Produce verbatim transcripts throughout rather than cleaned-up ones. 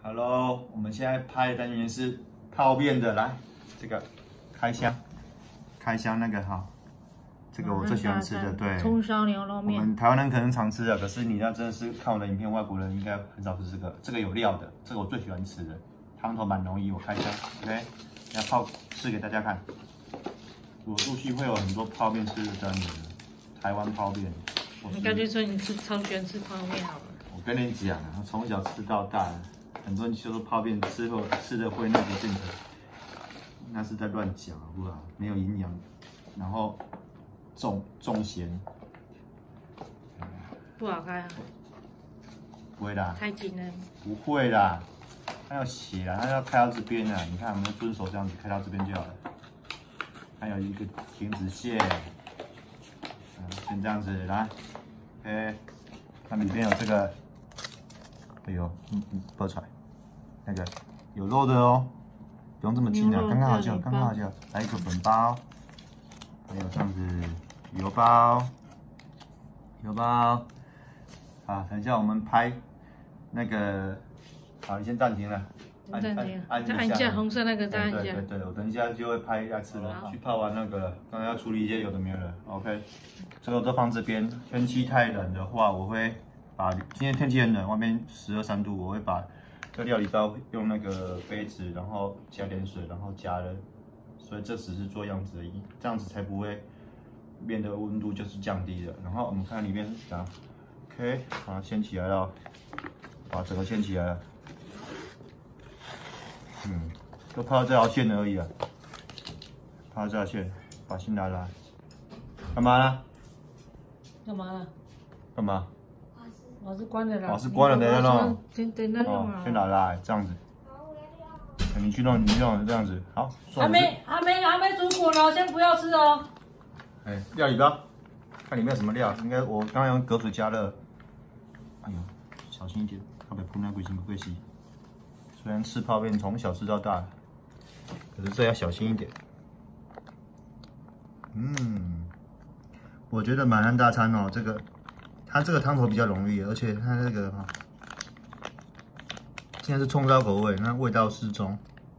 Hello， 我们现在拍的单元是泡面的，来这个开箱，开箱那个哈，这个我最喜欢吃的，对， 葱烧牛肉面。 我们台湾人可能常吃啊，可是你那真的是看我的影片，外国人应该很少吃这个，这个有料的，这个我最喜欢吃的，汤头蛮容易，我开箱 ，OK， 要泡试给大家看。我陆续会有很多泡面吃的单元，台湾泡面。 你干脆说你吃超喜欢吃泡面好了。 我跟你讲啊，从小吃到大，很多人就说泡面吃后吃的会那个变成，那是在乱讲好不好？没有营养，然后重重咸， 不好开啊。 不会啦， 太紧了。 不会啦，它要写啦，它要开到这边啊。你看，我们遵守这样子，开到这边就好了。还有一个停止线，嗯，先这样子来 ，OK， 它里面有这个。哎呦，嗯嗯，爆出来，那个有肉的哦，不用这么近啊，刚刚好就好，刚刚好就好。来一个粉包，还有这样子油包，油包。啊，等一下我们拍那个，好，你先暂停了， 按暂停，按一下红色那个，再按一下。 对对对，我等一下就会拍下吃了，去泡完那个了，刚刚要处理一些有的没有的 ，OK， 这个都放这边。天气太冷的话，我会。把今天天气很冷，外面十二三度，我会把这料理包用那个杯子，然后加点水，然后加热，所以这只是做样子而已，这样子才不会面的温度就是降低的。然后我们看里面是怎样 ，OK， 好，掀起来了，把整个掀起来了，嗯，就泡到这条线而已啊，泡到这条线，把心来来，干嘛呢？ 干嘛了？ 干嘛？ 我是关了啦。 我是关了，等一下弄。 等等等弄啊。 先拿来这样子。你去弄，你去弄这样子。好。 还没还没还没煮滚呢，先不要吃哦。 哎，料理包，看里面有什么料？应该我刚刚用隔水加热。哎呦，小心一点，要不然碰到鬼心不会洗。虽然吃泡面从小吃到大，可是这要小心一点。嗯，我觉得满汉大餐哦，这个。它这个汤头比较浓郁，而且它那个哈，现在是葱烧口味，那味道适中，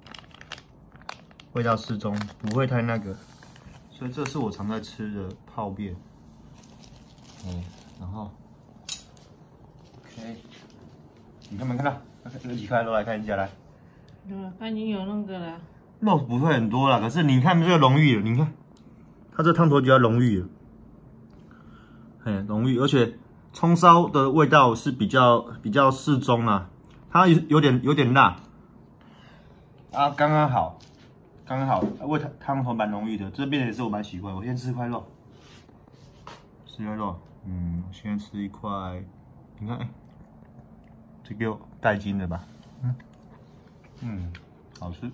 味道适中，不会太那个，所以这是我常在吃的泡面。嗯，然后 ，OK， 你看没看到？这个几块肉来看一下来。 有，它已经有那个了。 肉不会很多啦，可是你看这个浓郁了，你看，它这汤头比较浓郁了。很浓郁，而且葱烧的味道是比较比较适中啊，它有有点有点辣，啊，刚刚好，刚刚好，味汤汤头蛮浓郁的，这边也是我蛮喜欢。我先吃一块肉，吃一块肉，嗯，先吃一块，你看，哎，这个带筋的吧，嗯，嗯，好吃，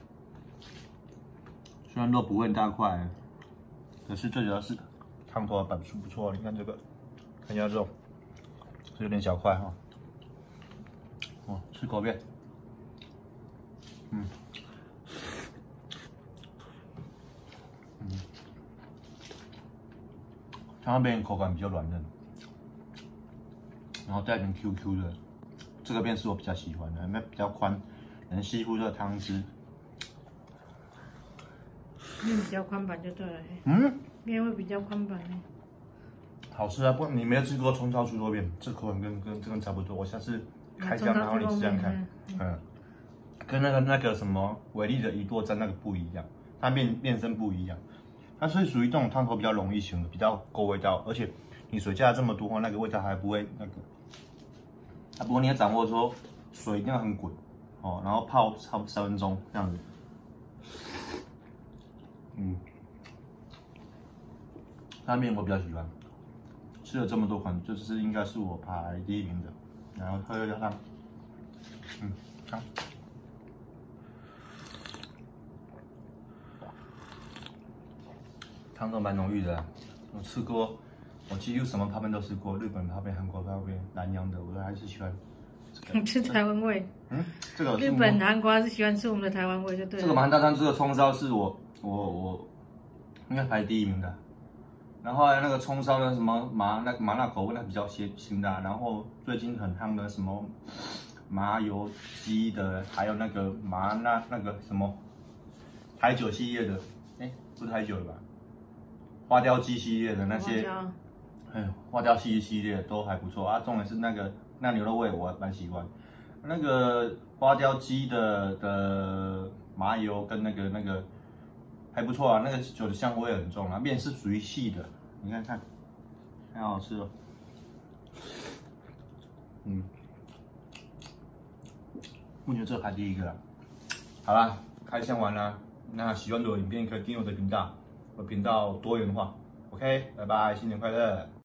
虽然肉不会很大块，可是最主要是。汤头摆出不错，你看这个，看一下肉，是有点小块哈。哦，吃口面，嗯，嗯，它那边口感比较软嫩，然后带点 Q Q 的，这个面是我比较喜欢的，那比较宽，能吸附这个汤汁。 面比较宽版就对了。 嗯。 面会比较宽版。 好吃啊！不，你没有吃过葱烧猪肉面，这口感跟跟这个差不多。我下次开箱，然后你试试看。嗯，跟那个那个什么伟力的一剁蘸那个不一样，它面面身不一样，它是属于这种汤头比较容易型的，比较够味道，而且你水加了这么多，那个味道还不会那个。啊，不过你要掌握说水一定要很滚哦，然后泡差不多三分钟这样子。嗯。拉面我比较喜欢，吃了这么多款，这是应该是我排第一名的。然后喝一下汤，嗯，汤，汤都蛮浓郁的。我吃过，我几乎什么泡面都吃过，日本泡面、韩国泡面、南洋的，我都还是喜欢。 吃台湾味。 嗯，这个日本、韩国是喜欢吃我们的台湾味，就对了。 这个满汉大餐这个葱烧是我我我应该排第一名的。然后还有那个葱烧的什么麻那麻辣口味，那比较辛辛辣。然后最近很夯的什么麻油鸡的，还有那个麻那那个什么台酒系列的，哎、欸，不是台酒了吧？花雕鸡系列的那些，哎，花雕鸡系列都还不错啊。重点是那个那牛肉味我蛮喜欢，那个花雕鸡的的麻油跟那个那个还不错啊，那个酒的香味很重啊，面是属于细的，你看看，太好吃了，嗯。目前这排第一个了，好啦，开箱完啦。那喜欢我的影片可以订阅我的频道，我频道多元化。OK， 拜拜，新年快乐！